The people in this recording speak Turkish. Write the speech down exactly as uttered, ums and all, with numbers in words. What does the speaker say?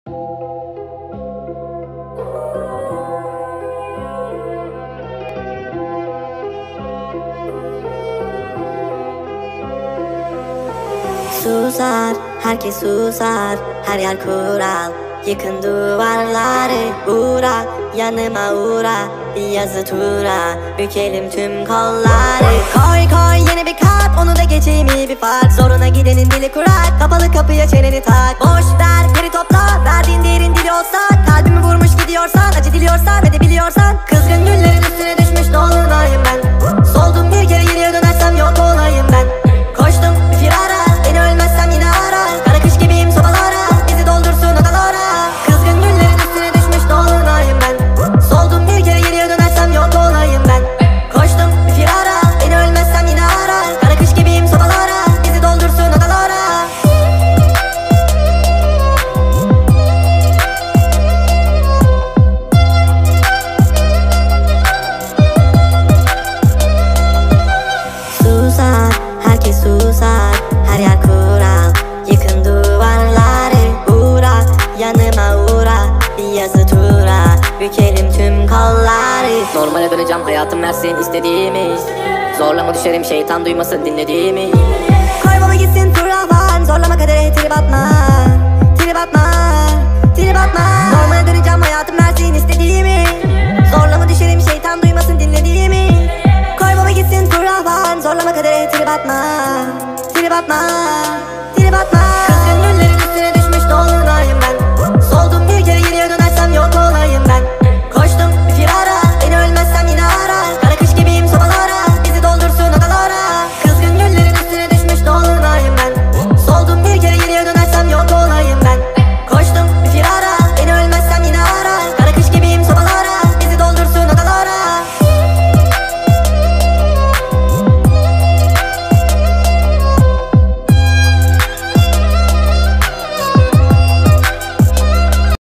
Susar, herkes susar, her yer kural. Yıkın duvarları, uğra, yanıma uğra. Bir yazı tura, bükelim tüm kolları. Koy koy yeni bir kat, onu da geçeyim iyi bir fark. Zoruna gidenin dili kurak, kapalı kapıya çeneni tak. Boş ver, geri topla, verdiğin değerin dili olsa. Kalbimi vurmuş gidiyorsan, acı diliyorsan, edebiliyorsan. Kızgın güllerin üstüne düşmüş dolunayım ben. Soldum bir kere geriye dönersem yok olayım ben. Koştum bir firara, beni ölmezsem yine ara. Kara kış gibiyim sobalara, bizi doldursun odalara. Kızgın güllerin üstüne düşmüş dolunayım ben. Soldum bir kere geriye dönersem yok olayım ben. Koştum bir firara, beni ölmezsem yine ara. Kara kış gibiyim sobalara, bizi doldursun odalara. Susar, herkes susar, her yer kural. Yıkın duvarları, uğra, yanıma uğra. Bir yazı tura, bükelim tüm kolları. Normale döneceğim, hayatım versin istediğimi. Zorlama düşerim, şeytan duymasın dinlediğimi. Kaybolu gitsin fırlavan, zorlama kadere trip atma. Trip atma, trip atma. Normale döneceğim, hayatım versin istediğimi. Zorlama düşerim, şeytan duymasın dinlediğimi. Kaybolu gitsin fırlavan, zorlama kadere trip atma. Trip atma.